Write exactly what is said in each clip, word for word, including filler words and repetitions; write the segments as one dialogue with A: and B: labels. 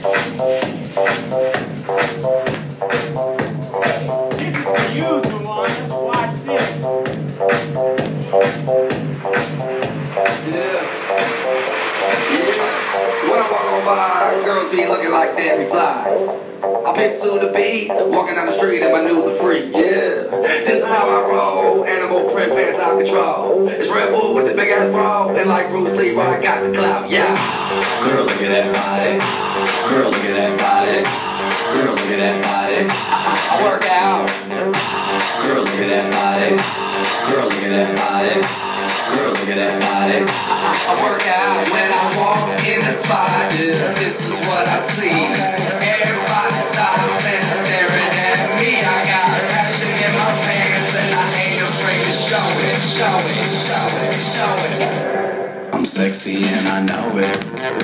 A: This is for you, Juwan. Watch this.
B: Yeah. Yeah. When I walk on by, girls be looking like Debbie Fly. I pick to the beat, walking down the street in my new the freak. Yeah. This is how I roll. Animal print pants out control. It's Red Bull with the big ass bra, and like Bruce Lee, I got the clout. Yeah. Girl, look at that body. Girl, look at that body. Girl, look at that body. I, I work out. Girl, look at that body. Girl, look at that body. Girl, look at that body. I, I work out when I walk in the spot. Yeah, this is what I see. Everybody stops and staring at me. I got passion in my pants and I ain't afraid to show it, show it, show it, show it. I'm sexy and I know it.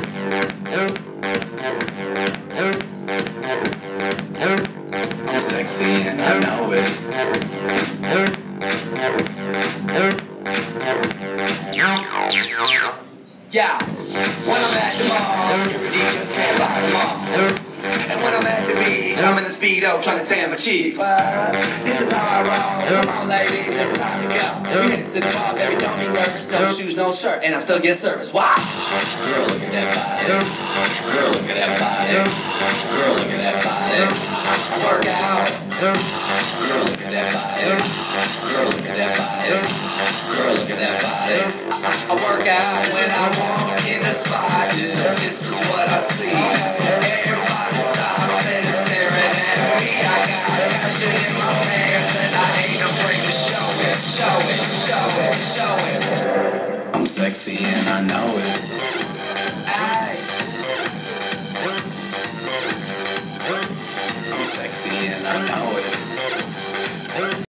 B: I'm sexy and I know it. Yeah, when I'm at the mall, security just can't fire them all. And when I'm at the beach, I'm in a Speedo trying to tan my cheeks. This is how I roll. Come on, ladies, it's time to go. We headed to the bar, baby, don't be nervous. No shoes, no shirt, and I still get service. Watch. Girl, look at that body. Girl, look at that body. Girl, look at that body. I work out. Girl, look at that body. Girl, look at that body. Girl, look at that body. I, I work out when I walk in the spot. Yeah, this is what I see. Everybody stops and is staring at me. I got passion in my pants and I ain't afraid to show it, show it, show it, show it. I'm sexy and I know it. Aye. I'm sexy and I know it.